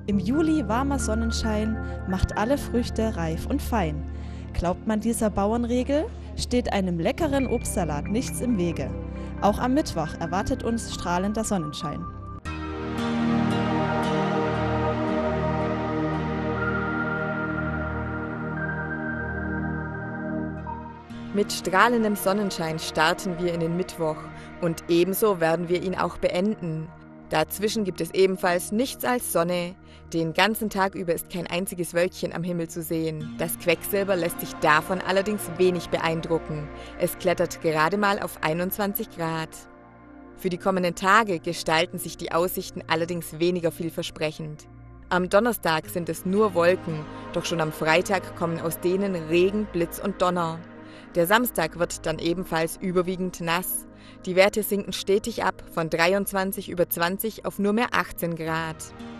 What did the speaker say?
Im Juli warmer Sonnenschein macht alle Früchte reif und fein. Glaubt man dieser Bauernregel, steht einem leckeren Obstsalat nichts im Wege. Auch am Mittwoch erwartet uns strahlender Sonnenschein. Mit strahlendem Sonnenschein starten wir in den Mittwoch und ebenso werden wir ihn auch beenden. Dazwischen gibt es ebenfalls nichts als Sonne. Den ganzen Tag über ist kein einziges Wölkchen am Himmel zu sehen. Das Quecksilber lässt sich davon allerdings wenig beeindrucken. Es klettert gerade mal auf 21 Grad. Für die kommenden Tage gestalten sich die Aussichten allerdings weniger vielversprechend. Am Donnerstag sind es nur Wolken, doch schon am Freitag kommen aus denen Regen, Blitz und Donner. Der Samstag wird dann ebenfalls überwiegend nass. Die Werte sinken stetig ab, von 23 über 20 auf nur mehr 18 Grad.